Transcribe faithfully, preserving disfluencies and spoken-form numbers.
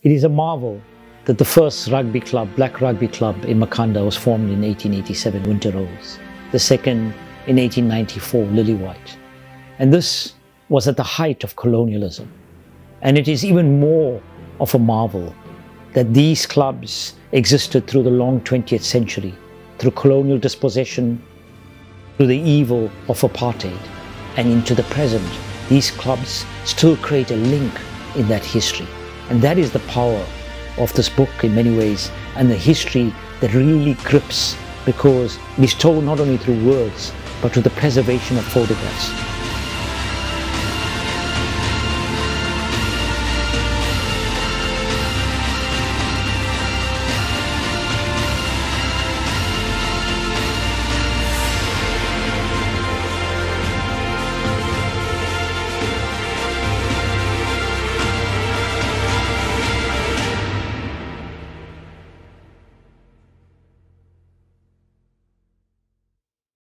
It is a marvel that the first rugby club, black rugby club in Makhanda was formed in eighteen eighty-seven, Winter Rose. The second in eighteen ninety-four, Lily White. And this was at the height of colonialism. And it is even more of a marvel that these clubs existed through the long twentieth century, through colonial dispossession, through the evil of apartheid, and into the present. These clubs still create a link in that history. And that is the power of this book in many ways, and the history that really grips, because it is told not only through words, but through the preservation of photographs.